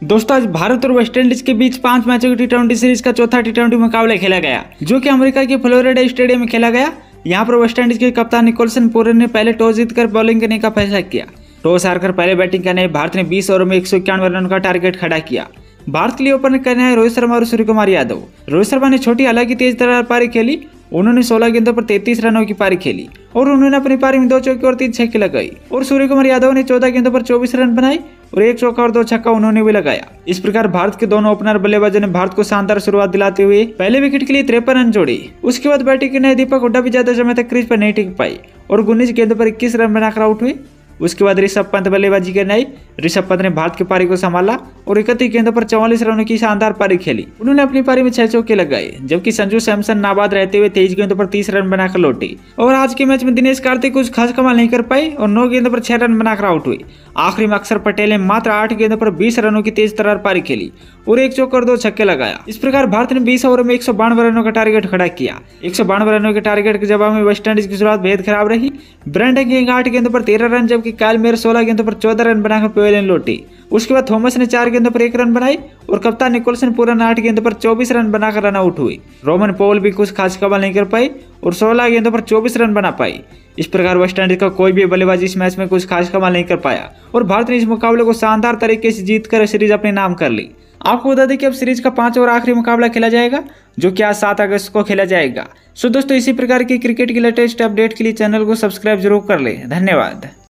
दोस्तों आज भारत और वेस्टइंडीज के बीच 5 मैचों की टी20 सीरीज का चौथा टी20 मुकाबला खेला गया, जो कि अमेरिका के फ्लोरिडा स्टेडियम में खेला गया। यहां पर वेस्टइंडीज के कप्तान निकोलसन पूरन ने पहले टॉस जीतकर बॉलिंग करने का फैसला किया। टॉस हारकर पहले बैटिंग करने भारत ने 20 ओवर में 191 रन का टारगेट खड़ा किया। भारत के लिए ओपन करना है रोहित शर्मा और सूर्यकुमार यादव। रोहित शर्मा ने छोटी हालांकि तेज तर्रार पारी खेली। उन्होंने 16 गेंदों पर 33 रनों की पारी खेली और उन्होंने अपनी पारी में 2 चौके और 3 छक्के लगाई। और सूर्यकुमार यादव ने 14 गेंदों पर 24 रन बनाए और 1 चौका और 2 छक्का उन्होंने भी लगाया। इस प्रकार भारत के दोनों ओपनर बल्लेबाजों ने भारत को शानदार शुरुआत दिलाते हुए पहले विकेट के लिए 53 रन जोड़े। उसके बाद बैटिंग करने दीपक हुड्डा भी ज्यादा समय तक क्रीज पर नहीं टिक पाई और 19 गेंदों पर 21 रन बनाकर आउट हुए। उसके बाद ऋषभ पंत बल्लेबाजी करने आई। ऋषभ पंत ने भारत की पारी को संभाला और 31 गेंदों पर 44 रनों की शानदार पारी खेली। उन्होंने अपनी पारी में 6 चौके लगाए, जबकि संजू सैमसन नाबाद रहते हुए 23 गेंदों पर 30 रन बनाकर लौटे। और आज के मैच में दिनेश कार्तिक कुछ खास कमाल नहीं कर पाए और 9 गेंदों पर 6 रन बनाकर आउट हुए। आखिरी में अक्षर पटेल ने मात्र 8 गेंदों पर 20 रनों की तेज तर्रार पारी खेली और 1 चौका और 2 छक्के लगाया। इस प्रकार भारत ने 20 ओवर में 192 रनों का टारगेट खड़ा किया। 192 रनों के टारगेट के जवाब में वेस्टइंडीज की शुरुआत बेहद खराब रही। ब्रेंडन किंग 8 गेंदों पर 13 रन, जबकि काइल मेयर 16 गेंदों पर 14 रन बनाकर पवेलियन लौटी। उसके बाद थॉमस ने 4 गेंदों पर 1 रन बनाई और कप्तान निकोलसन पूरन 8 गेंदों पर 24 रन बनाकर रन आउट हुए। रोमन पॉवेल भी कुछ खास कमाल नहीं कर पाई और 16 गेंदों पर 24 रन बना पाई। इस प्रकार वेस्टइंडीज का कोई भी बल्लेबाज इस मैच में कुछ खास कमाल नहीं कर पाया और भारत ने इस मुकाबले को शानदार तरीके से जीतकर सीरीज अपने नाम कर ली। आपको बता दें कि अब सीरीज का 5 और आखिरी मुकाबला खेला जाएगा, जो कि आज 7 अगस्त को खेला जाएगा। सो दोस्तों, इसी प्रकार की क्रिकेट की लेटेस्ट अपडेट के लिए चैनल को सब्सक्राइब जरूर कर लें। धन्यवाद।